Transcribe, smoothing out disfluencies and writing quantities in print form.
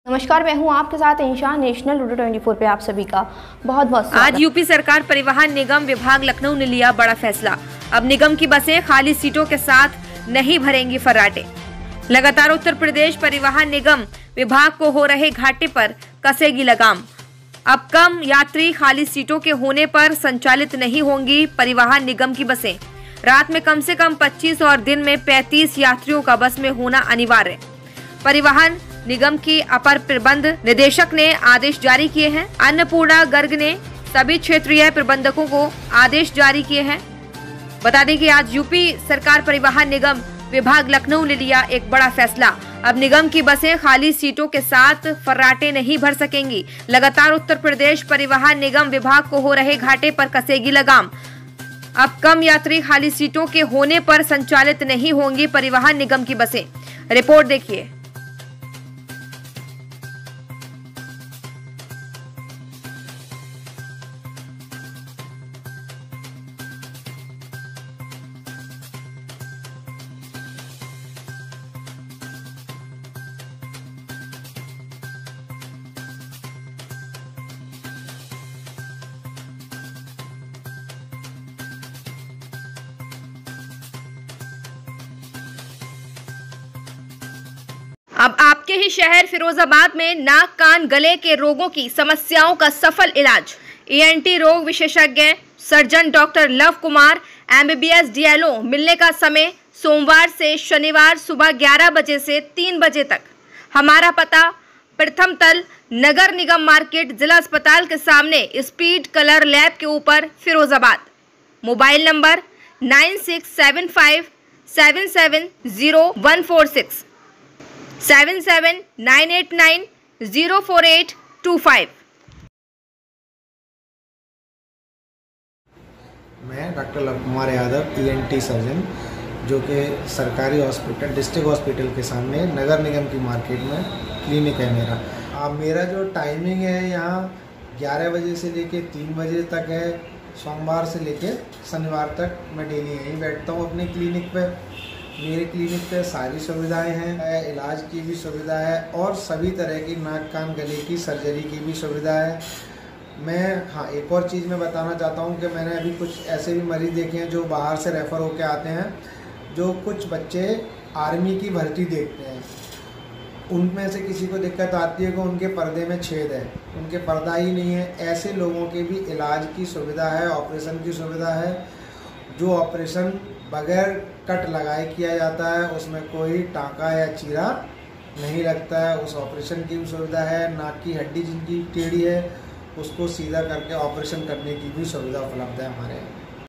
नमस्कार, मैं हूं आपके साथ इंशा। नेशनल लूडो 24 पे आप सभी का बहुत बहुत स्वागत। आज यूपी सरकार परिवहन निगम विभाग लखनऊ ने लिया बड़ा फैसला। अब निगम की बसें खाली सीटों के साथ नहीं भरेंगी फर्राटे। लगातार उत्तर प्रदेश परिवहन निगम विभाग को हो रहे घाटे पर कसेगी लगाम। अब कम यात्री खाली सीटों के होने पर संचालित नहीं होंगी परिवहन निगम की बसें। रात में कम से कम 25 और दिन में 35 यात्रियों का बस में होना अनिवार्य। परिवहन निगम की अपर प्रबंध निदेशक ने आदेश जारी किए हैं। अन्नपूर्णा गर्ग ने सभी क्षेत्रीय प्रबंधकों को आदेश जारी किए हैं। बता दें कि आज यूपी सरकार परिवहन निगम विभाग लखनऊ ने लिया एक बड़ा फैसला। अब निगम की बसें खाली सीटों के साथ फर्राटे नहीं भर सकेंगी। लगातार उत्तर प्रदेश परिवहन निगम विभाग को हो रहे घाटे पर कसेगी लगाम। अब कम यात्री खाली सीटों के होने पर संचालित नहीं होंगी परिवहन निगम की बसें। रिपोर्ट देखिए। अब आपके ही शहर फिरोजाबाद में नाक कान गले के रोगों की समस्याओं का सफल इलाज। ईएनटी रोग विशेषज्ञ surgeon doctor Lav Kumar MBBS DLO मिलने का समय सोमवार से शनिवार सुबह 11 बजे से 3 बजे तक। हमारा पता प्रथम तल नगर निगम मार्केट जिला अस्पताल के सामने स्पीड कलर लैब के ऊपर फिरोजाबाद। Mobile number 9675770146 7798904825। मैं doctor Lav Kumar Yadav ENT surgeon, जो कि सरकारी हॉस्पिटल डिस्ट्रिक्ट हॉस्पिटल के सामने नगर निगम की मार्केट में क्लिनिक है मेरा। मेरा जो टाइमिंग है यहाँ 11 बजे से लेके 3 बजे तक है। सोमवार से लेके शनिवार तक मैं डेली यहीं बैठता हूँ अपने क्लिनिक पे। मेरे क्लिनिक पे सारी सुविधाएं हैं, इलाज की भी सुविधा है और सभी तरह की नाक कान गले की सर्जरी की भी सुविधा है। मैं एक और चीज़ मैं बताना चाहता हूँ कि मैंने अभी कुछ ऐसे भी मरीज़ देखे हैं जो बाहर से रेफ़र होकर आते हैं, जो कुछ बच्चे आर्मी की भर्ती देखते हैं। उनमें से किसी को दिक्कत आती है कि उनके पर्दे में छेद है, उनके पर्दा ही नहीं है। ऐसे लोगों के भी इलाज की सुविधा है, ऑपरेशन की सुविधा है। जो ऑपरेशन बगैर कट लगाए किया जाता है, उसमें कोई टाँका या चीरा नहीं लगता है, उस ऑपरेशन की भी सुविधा है। नाक की हड्डी जिनकी टेढ़ी है उसको सीधा करके ऑपरेशन करने की भी सुविधा उपलब्ध है हमारे यहाँ।